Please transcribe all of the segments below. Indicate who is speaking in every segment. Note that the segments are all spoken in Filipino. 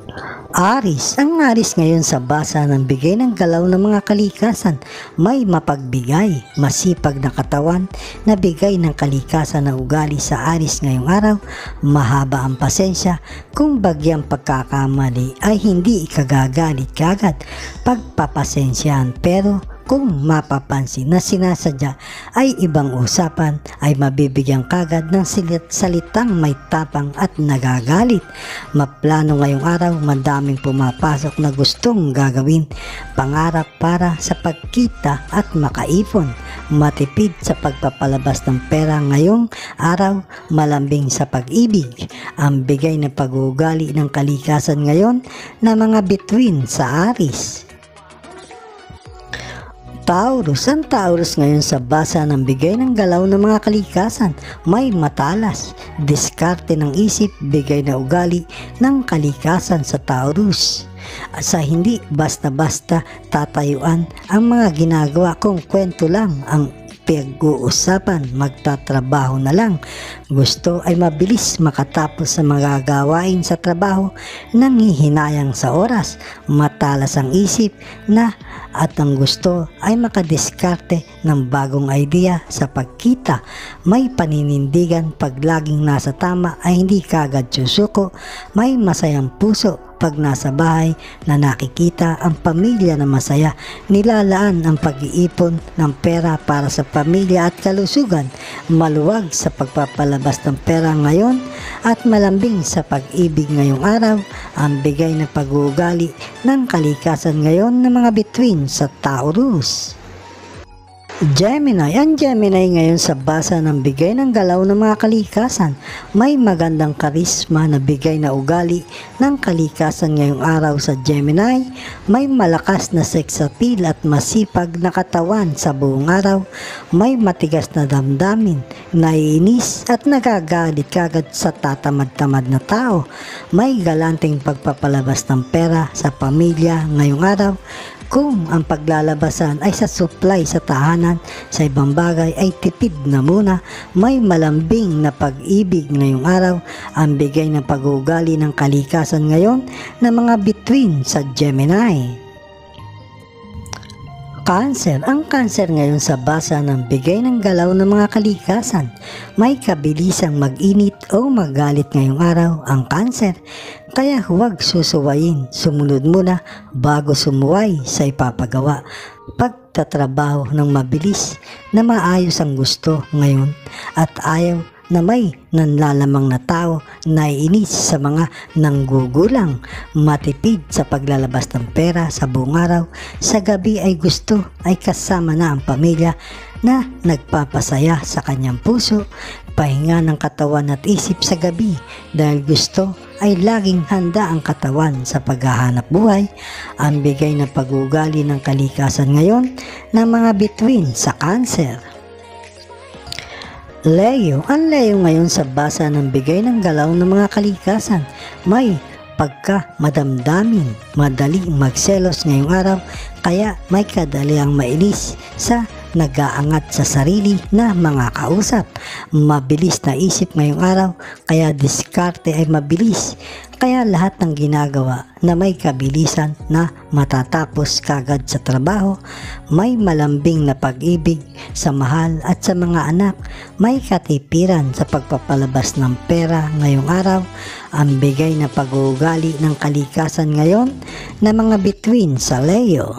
Speaker 1: Aris, ang Aris ngayon sa basa ng bigay ng galaw ng mga kalikasan, may mapagbigay, masipag na katawan na bigay ng kalikasan na ugali sa Aris ngayong araw, mahaba ang pasensya, kung bagyang pagkakamali ay hindi ikagagalit kagad, pagpapasensyahan pero kung mapapansin na sinasadya ay ibang usapan ay mabibigyan kagad ng salitang may tapang at nagagalit. Maplano ngayong araw, madaming pumapasok na gustong gagawin, pangarap para sa pagkita at makaipon, matipid sa pagpapalabas ng pera ngayong araw, malambing sa pag-ibig, ang bigay na pag-uugali ng kalikasan ngayon na mga bituin sa Aris. Taurus, ang Taurus ngayon sa basa ng bigay ng galaw ng mga kalikasan, may matalas, diskarte ng isip, bigay na ugali ng kalikasan sa Taurus. Sa hindi basta-basta tatayuan ang mga ginagawa kung kwento lang ang pag-uusapan, magtatrabaho na lang. Gusto ay mabilis makatapos sa mga gawain sa trabaho, nanghihinayang sa oras, matalas ang isip na at ang gusto ay makadiskarte ng bagong idea sa pagkita. May paninindigan pag laging nasa tama ay hindi kagad susuko, may masayang puso pag nasa bahay na nakikita ang pamilya na masaya, nilalaan ang pag-iipon ng pera para sa pamilya at kalusugan, maluwag sa pagpapalabas ng pera ngayon at malambing sa pag-ibig ngayong araw, ang bigay na pag-uugali ng kalikasan ngayon ng mga bituin sa Taurus. Gemini, ang Gemini ngayon sa basa ng bigay ng galaw ng mga kalikasan, may magandang karisma na bigay na ugali ng kalikasan ngayong araw sa Gemini, may malakas na sex appeal at masipag na katawan sa buong araw, may matigas na damdamin, naiinis at nagagalit kagad sa tatamad-tamad na tao, may galanting pagpapalabas ng pera sa pamilya ngayong araw, kung ang paglalabasan ay sa supply sa tahanan, sa ibang bagay ay tipid na muna, may malambing na pag-ibig ngayong araw, ang bigay ng pag-uugali ng kalikasan ngayon na mga bituin sa Gemini. Cancer, ang Cancer ngayon sa basa ng bigay ng galaw ng mga kalikasan, may kabilisang mag-init o magalit ngayong araw ang Cancer, kaya huwag susuwayin, sumunod muna bago sumuway sa ipapagawa. Pagtatrabaho ng mabilis na maayos ang gusto ngayon at ayaw na may nanlalamang na tao, naiinis sa mga nanggugulang, matipid sa paglalabas ng pera sa buong araw, sa gabi ay gusto ay kasama na ang pamilya na nagpapasaya sa kanyang puso, pahinga ng katawan at isip sa gabi dahil gusto ay laging handa ang katawan sa paghahanap buhay, ang bigay na pag-uugali ng kalikasan ngayon ng mga bituin sa Cancer. Leo, ang Leo ngayon sa basa ng bigay ng galaw ng mga kalikasan, may pagka madamdamin, madaling magselos ngayong araw, kaya may kadaliang mainis sa nag-aangat sa sarili na mga kausap. Mabilis na isip ngayong araw, kaya diskarte ay mabilis. Kaya lahat ng ginagawa na may kabilisan na matatapos kagad sa trabaho, may malambing na pag-ibig sa mahal at sa mga anak, may katipiran sa pagpapalabas ng pera ngayong araw, ang bigay na pag-uugali ng kalikasan ngayon na mga bituin sa Leo.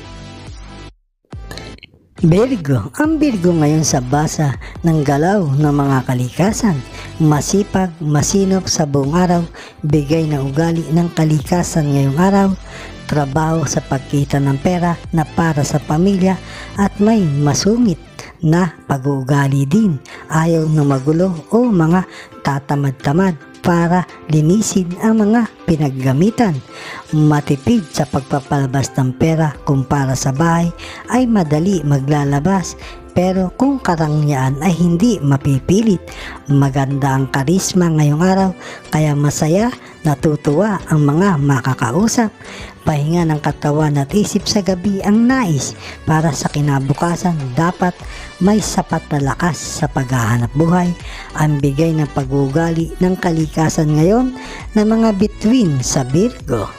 Speaker 1: Virgo, ang Virgo ngayon sa basa ng galaw ng mga kalikasan, masipag, masinop sa buong araw, bigay na ugali ng kalikasan ngayong araw, trabaho sa pagkita ng pera na para sa pamilya at may masungit na pag-uugali din, ayaw na magulo o mga tatamad-tamad para linisin ang mga pinaggamitan, matipid sa pagpapalabas ng pera kung para sa bahay ay madali maglalabas, pero kung karangyaan ay hindi mapipilit. Maganda ang karisma ngayong araw, kaya masaya, natutuwa ang mga makakausap, pahinga ng katawan at isip sa gabi ang nais para sa kinabukasan. Dapat may sapat na lakas sa paghahanap buhay. Ang bigay ng pag-uugali ng kalikasan ngayon na mga bituin sa Virgo.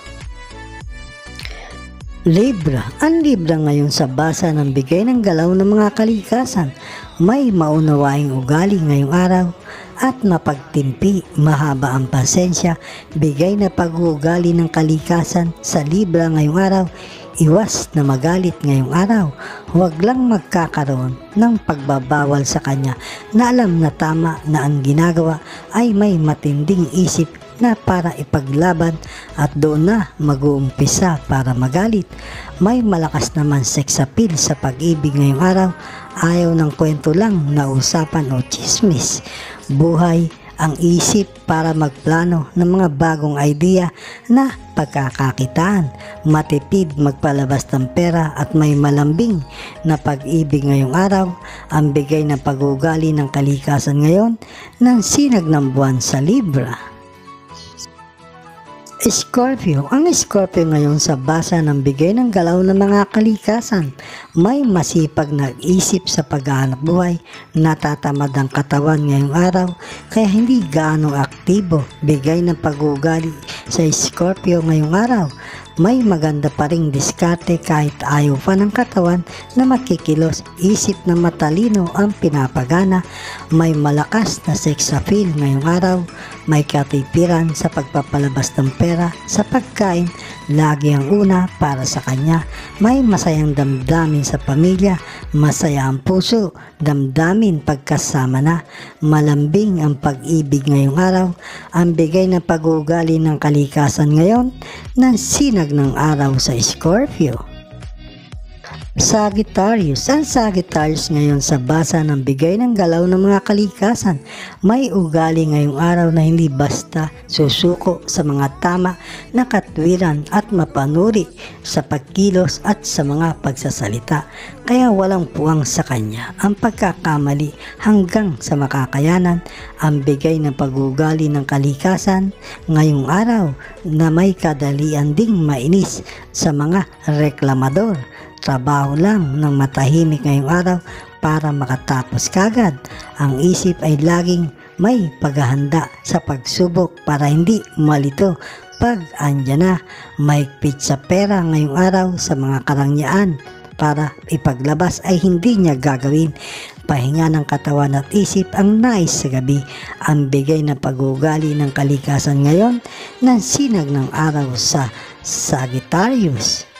Speaker 1: Libra. Ang Libra ngayon sa basa ng bigay ng galaw ng mga kalikasan. May maunawaing ugali ngayong araw at mapagtimpi, mahaba ang pasensya. Bigay na pag-uugali ng kalikasan sa Libra ngayong araw. Iwas na magalit ngayong araw. Huwag lang magkakaroon ng pagbabawal sa kanya na alam na tama na ang ginagawa ay may matinding isip na para ipaglaban at doon na mag-uumpisa para magalit. May malakas naman sex appeal sa pag-ibig ngayong araw. Ayaw ng kwento lang na usapan o chismis. Buhay ang isip para magplano ng mga bagong idea na pagkakakitaan. Matipid magpalabas ng pera at may malambing na pag-ibig ngayong araw. Ang bigay na pag-uugali ng kalikasan ngayon ng sinag ng buwan sa Libra. Scorpio. Ang Scorpio ngayon sa basa ng bigay ng galaw ng mga kalikasan. May masipag na isip sa paghahanap buhay. Natatamad ang katawan ngayong araw kaya hindi gaano aktibo. Bigay ng pag-uugali sa Scorpio ngayong araw. May maganda pa ring diskarte kahit ayaw pa ng katawan na makikilos. Isip na matalino ang pinapagana. May malakas na sex appeal ngayong araw. May katipiran sa pagpapalabas ng pera sa pagkain. Lagi ang una para sa kanya. May masayang damdamin sa pamilya. Masaya ang puso. Damdamin pagkasama na. Malambing ang pag-ibig ngayong araw. Ang bigay na pag-uugali ng kalikasan ngayon ng sinag ng araw sa Scorpio. Sagittarius. Ang Sagittarius ngayon sa basa ng bigay ng galaw ng mga kalikasan. May ugali ngayong araw na hindi basta susuko sa mga tama na katwiran at mapanuri sa pagkilos at sa mga pagsasalita. Kaya walang puwang sa kanya ang pagkakamali hanggang sa makakayanan. Ang bigay ng pag-uugali ng kalikasan ngayong araw na may kadalian ding mainis sa mga reklamador. Trabaho lang ng matahimik ngayong araw para makatapos kagad. Ang isip ay laging may paghahanda sa pagsubok para hindi malito pag andyan na. Maigpit sa pera ngayong araw sa mga karangyaan para ipaglabas ay hindi niya gagawin. Pahinga ng katawan at isip ang nais sa gabi. Ang bigay na pag-uugali ng kalikasan ngayon ng sinag ng araw sa Sagittarius.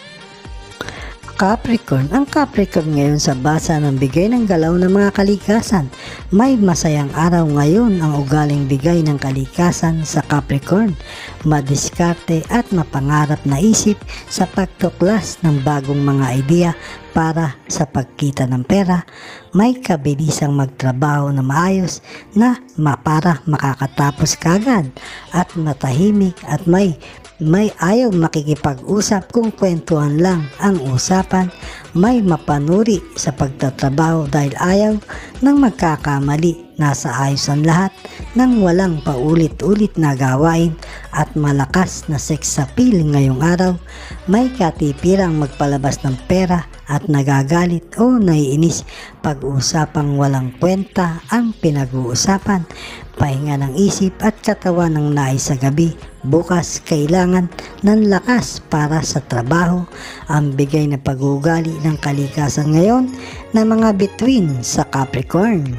Speaker 1: Capricorn. Ang Capricorn ngayon sa basa ng bigay ng galaw ng mga kalikasan. May masayang araw ngayon ang ugaling bigay ng kalikasan sa Capricorn. Madiskarte at mapangarap na isip sa pagtuklas ng bagong mga idea para sa pagkita ng pera. May kabilisang magtrabaho na maayos na para makakatapos kagad at matahimik at may ayaw makikipag-usap kung kwentuhan lang ang usapan. May mapanuri sa pagtatrabaho dahil ayaw ng magkakamali. Nasa ayos ang lahat ng walang paulit-ulit na gawain at malakas na sex appeal ngayong araw. May katipirang magpalabas ng pera at nagagalit o naiinis pag-usapang walang kwenta ang pinag-uusapan. Pahinga ng isip at katawan ng nais sa gabi. Bukas kailangan ng lakas para sa trabaho. Ang bigay na pag-uugali ng kalikasan ngayon na mga bituin sa Capricorn.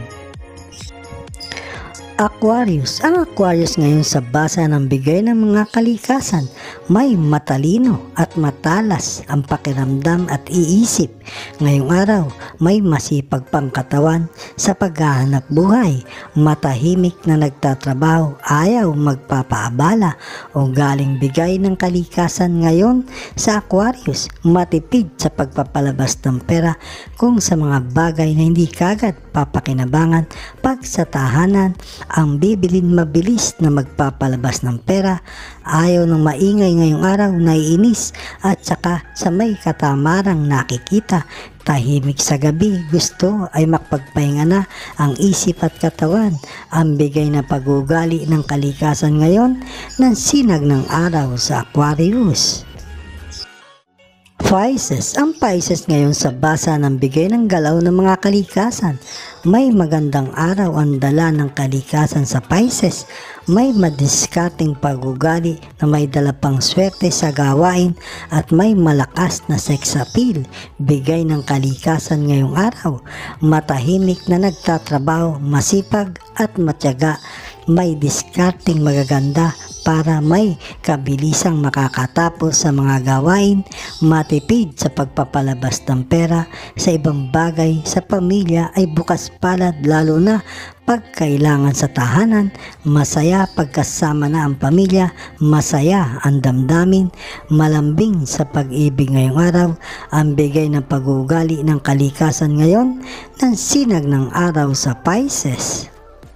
Speaker 1: Aquarius. Ang Aquarius ngayon sa basa ng bigay ng mga kalikasan. May matalino at matalas ang pakiramdam at iisip. Ngayong araw, may masipag pang katawan sa paghahanap buhay. Matahimik na nagtatrabaho, ayaw magpapaabala o galing bigay ng kalikasan ngayon sa Aquarius. Matipid sa pagpapalabas ng pera kung sa mga bagay na hindi kagad papakinabangan. Pag sa tahanan, ang bibilin mabilis na magpapalabas ng pera. Ayaw ng maingay ngayong araw, naiinis at saka sa may katamarang nakikita. Tahimik sa gabi, gusto ay makapagpahinga na ang isip at katawan. Ang bigay na pag-uugali ng kalikasan ngayon ng sinag ng araw sa Aquarius. Pisces. Ang Pisces ngayon sa basa ng bigay ng galaw ng mga kalikasan. May magandang araw ang dala ng kalikasan sa Pisces. May madiskarteng pag-ugali na may dala pang swerte sa gawain at may malakas na sex appeal. Bigay ng kalikasan ngayong araw. Matahimik na nagtatrabaho, masipag at matyaga. May diskarteng magaganda para may kabilisang makakatapos sa mga gawain, matipid sa pagpapalabas ng pera sa ibang bagay sa pamilya ay bukas palad lalo na pag kailangan sa tahanan, masaya pagkasama na ang pamilya, masaya ang damdamin, malambing sa pag-ibig ngayong araw, ang bigay ng pag-uugali ng kalikasan ngayon ng sinag ng araw sa Pisces.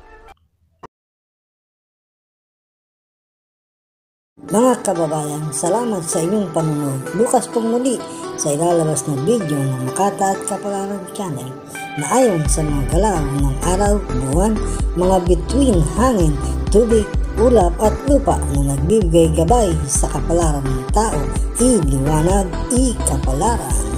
Speaker 1: Mga kababayan, salamat sa inyong panunood. Bukas pong muli sa ilalabas na video ng Makata at Kapalaran Channel na ayon sa mga galaw ng araw, buwan, mga bituin, hangin, tubig, ulap at lupa na nagbibigay gabay sa kapalaran ng tao, iliwanag, ikapalaran.